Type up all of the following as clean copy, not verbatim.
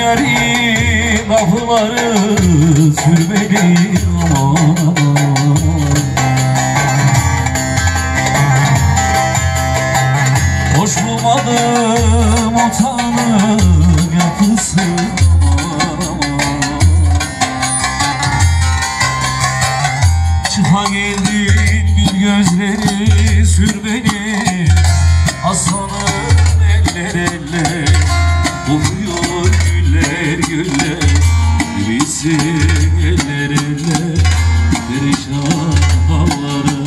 Ellerin lafları sürmeli aman. Hoş bulmadım o tanrım yapısı aman. Çıha geldin bir gözleri sürmeli Hasan'ın eller eller kokuyor güller güller birisi eller eller perişan halları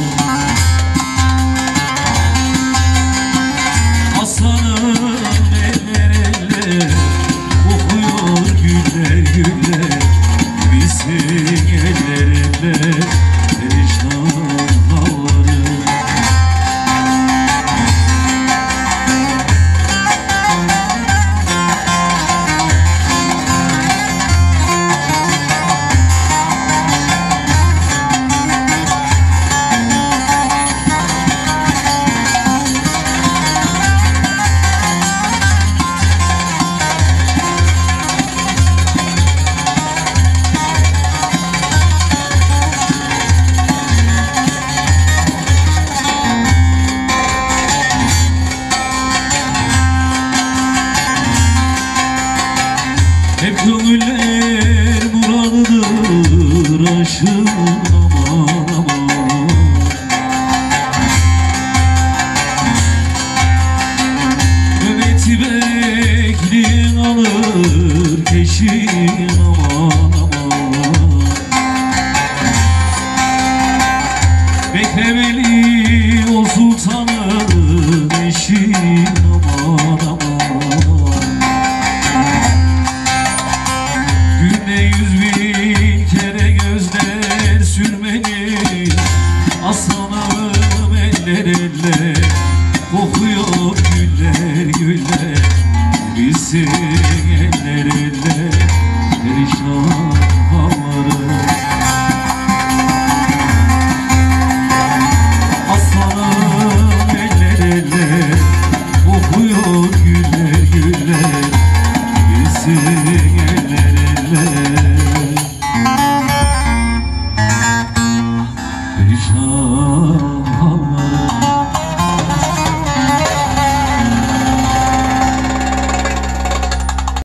Hasan'ın eller eller kokuyor güller güller birisi eller eller perişan halları Hep gönüller muradıdır aşığın aman aman. Nöbeti bekleyen alır peşin aman aman. Beklemeli o sultanın eşin aman aman. Günde 100.000 kere gözler sürmeli Aslanım eller eller kokuyor güller güller birisi